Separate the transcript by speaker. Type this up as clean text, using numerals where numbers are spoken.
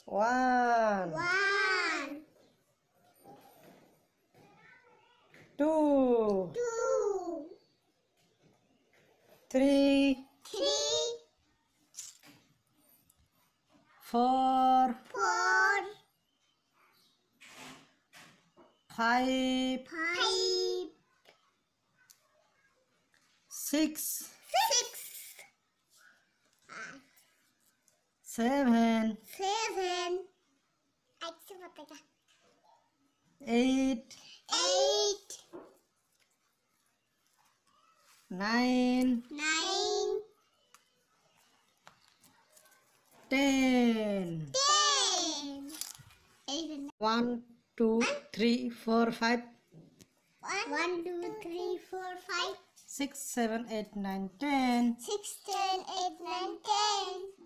Speaker 1: One.
Speaker 2: One.
Speaker 1: Two.
Speaker 2: Two.
Speaker 1: Three.
Speaker 2: Three.
Speaker 1: Four.
Speaker 2: Four.
Speaker 1: Five.
Speaker 2: Five.
Speaker 1: Six.
Speaker 2: Six.
Speaker 1: Seven.
Speaker 2: Seven.
Speaker 1: Eight.
Speaker 2: Eight.
Speaker 1: Nine.
Speaker 2: Nine.
Speaker 1: 10.
Speaker 2: 10.
Speaker 1: 1, 2, 3, 4, 5,
Speaker 2: 1, 2, 3, 4, 5,
Speaker 1: 6, 7, 8, 9, 10.
Speaker 2: 6, 10, 8, 9, 10.